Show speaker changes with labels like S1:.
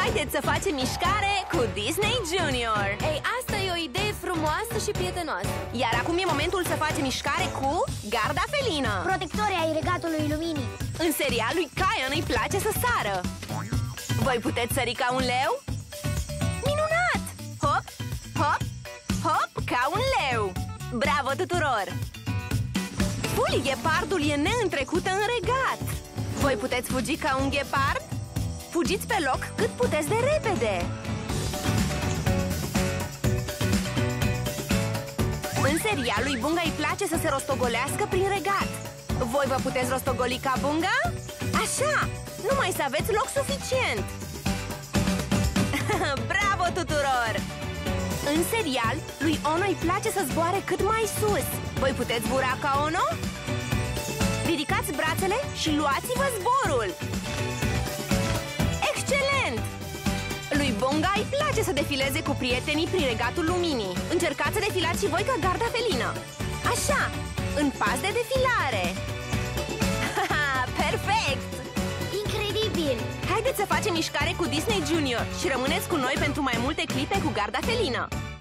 S1: Haideți să facem mișcare cu Disney Junior!
S2: Ei, asta e o idee frumoasă și prietenoasă.
S1: Iar acum e momentul să facem mișcare cu garda felină.
S3: Protectorii ai Regatului Luminii.
S1: În serial lui Cayan îi place să sară. Voi puteți sări ca un leu? Minunat! Hop, hop, hop, ca un leu! Bravo tuturor! Fuli, ghepardul e neîntrecută în regat. Voi puteți fugi ca un ghepard? Fugiți pe loc cât puteți de repede! În serial lui Bunga îi place să se rostogolească prin regat. Voi vă puteți rostogoli ca Bunga? Așa! Numai să aveți loc suficient! Bravo tuturor! În serial, lui Ono îi place să zboare cât mai sus. Voi puteți zbura ca Ono? Ridicați brațele și luați-vă zborul! Excelent! Lui Bunga îi place să defileze cu prietenii prin Regatul Luminii. Încercați să defilați și voi ca garda felină. Așa, în pas de defilare. Perfect!
S3: Incredibil!
S1: Haideți să facem mișcare cu Disney Junior și rămâneți cu noi pentru mai multe clipe cu garda felină.